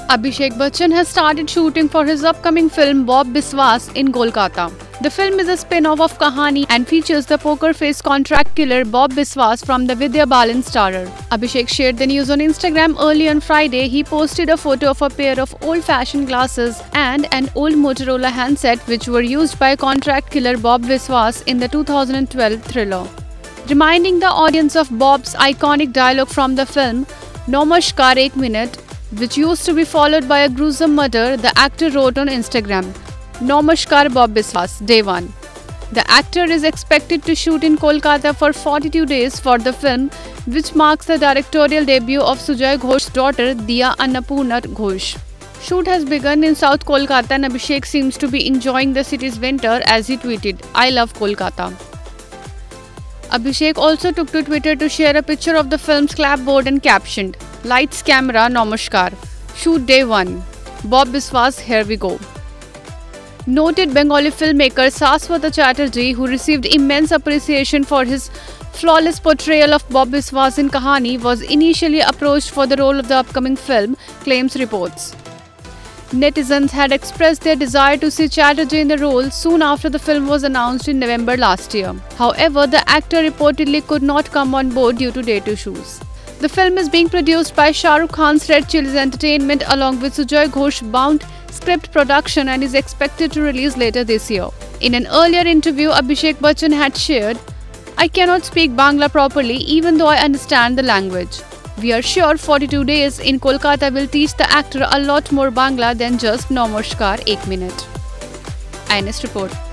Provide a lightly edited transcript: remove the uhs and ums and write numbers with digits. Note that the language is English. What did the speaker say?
Abhishek Bachchan has started shooting for his upcoming film Bob Biswas in Kolkata. The film is a spin-off of Kahaani and features the poker face contract killer Bob Biswas from the Vidya Balan-starrer. Abhishek shared the news on Instagram early on Friday. He posted a photo of a pair of old-fashioned glasses and an old Motorola handset which were used by contract killer Bob Biswas in the 2012 thriller. Reminding the audience of Bob's iconic dialogue from the film, "Namaskar, ek minute," which used to be followed by a gruesome murder, the actor wrote on Instagram, "Namaskar Bob Biswas, Day 1." The actor is expected to shoot in Kolkata for 42 days for the film, which marks the directorial debut of Sujay Ghosh's daughter, Diya Annapurna Ghosh. Shoot has begun in South Kolkata and Abhishek seems to be enjoying the city's winter as he tweeted, "I love Kolkata." Abhishek also took to Twitter to share a picture of the film's clapboard and captioned, "Lights, camera, namaskar. Shoot day 1. Bob Biswas, here we go." Noted Bengali filmmaker Saswata Chatterjee, who received immense appreciation for his flawless portrayal of Bob Biswas in Kahaani, was initially approached for the role of the upcoming film, claims reports. Netizens had expressed their desire to see Chatterjee in the role soon after the film was announced in November last year. However, the actor reportedly could not come on board due to date issues. The film is being produced by Shah Rukh Khan's Red Chillies Entertainment along with Sujay Ghosh Bound Script Production and is expected to release later this year. In an earlier interview, Abhishek Bachchan had shared, "I cannot speak Bangla properly even though I understand the language. We are sure 42 days in Kolkata will teach the actor a lot more Bangla than just Namaskar, ek minute." INS report.